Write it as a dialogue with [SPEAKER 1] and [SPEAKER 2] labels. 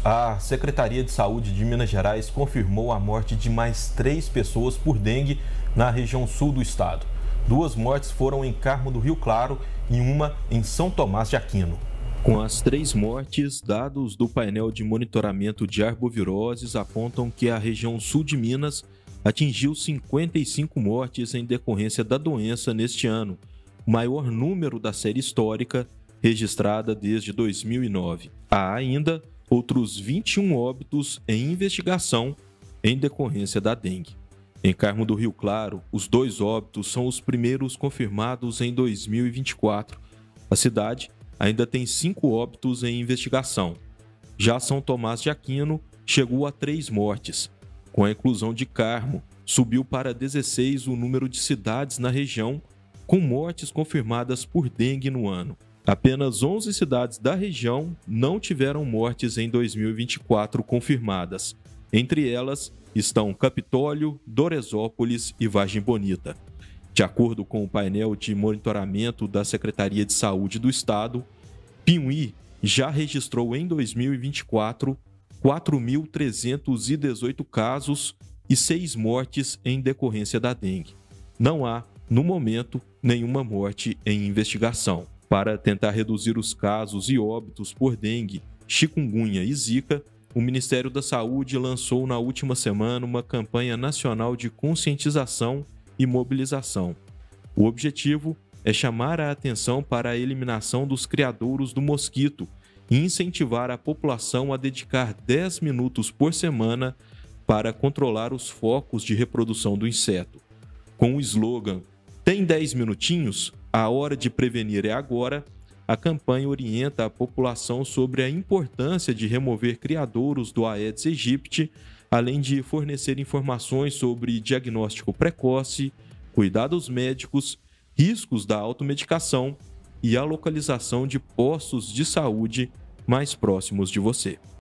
[SPEAKER 1] A Secretaria de Saúde de Minas Gerais confirmou a morte de mais 3 pessoas por dengue na região sul do estado. 2 mortes foram em Carmo do Rio Claro e uma em São Tomás de Aquino.
[SPEAKER 2] Com as 3 mortes, dados do painel de monitoramento de arboviroses apontam que a região sul de Minas atingiu 55 mortes em decorrência da doença neste ano, o maior número da série histórica registrada desde 2009. Há ainda outros 21 óbitos em investigação em decorrência da dengue. Em Carmo do Rio Claro, os 2 óbitos são os primeiros confirmados em 2024. A cidade ainda tem 5 óbitos em investigação. Já São Tomás de Aquino chegou a 3 mortes. Com a inclusão de Carmo, subiu para 16 o número de cidades na região com mortes confirmadas por dengue no ano. Apenas 11 cidades da região não tiveram mortes em 2024 confirmadas. Entre elas estão Capitólio, Doresópolis e Vargem Bonita. De acordo com o painel de monitoramento da Secretaria de Saúde do Estado, Piuí já registrou em 2024 4.318 casos e 6 mortes em decorrência da dengue. Não há, no momento, nenhuma morte em investigação. Para tentar reduzir os casos e óbitos por dengue, chikungunya e zika, o Ministério da Saúde lançou na última semana uma campanha nacional de conscientização e mobilização. O objetivo é chamar a atenção para a eliminação dos criadouros do mosquito e incentivar a população a dedicar 10 minutos por semana para controlar os focos de reprodução do inseto. Com o slogan "Tem 10 minutinhos? A hora de prevenir é agora", a campanha orienta a população sobre a importância de remover criadouros do Aedes aegypti, além de fornecer informações sobre diagnóstico precoce, cuidados médicos, riscos da automedicação e a localização de postos de saúde mais próximos de você.